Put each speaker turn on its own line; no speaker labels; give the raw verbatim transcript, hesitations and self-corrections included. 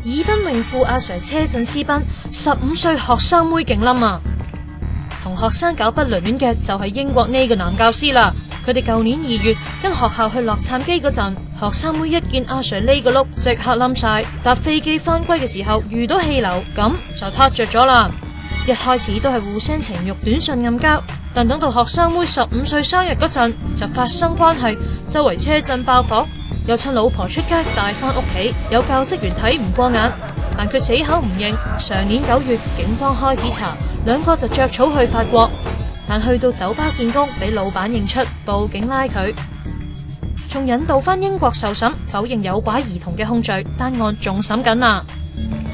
已婚榮父阿 Sir 車震私奔，十五歲學生妹勁冧啊！同學生搞不倫戀嘅就係英國呢個男教師啦。佢哋舊年二月跟學校去洛杉磯嗰陣，學生妹一見阿 Sir 呢個碌，即刻冧晒。搭飛機翻歸嘅時候遇到氣流，咁就撻着咗啦。一開始都係互相情慾短信暗交，但等到學生妹十五歲生日嗰陣就發生關係，周圍車震爆火，又趁老婆出街帶翻屋企，有教職員睇唔過眼，但佢死口唔認。上年九月警方開始查，兩個就着草去法國，但去到酒吧見工俾老闆認出，報警拉佢，仲引渡翻英國受審，否認有拐兒童嘅控罪，單案仲審緊啊。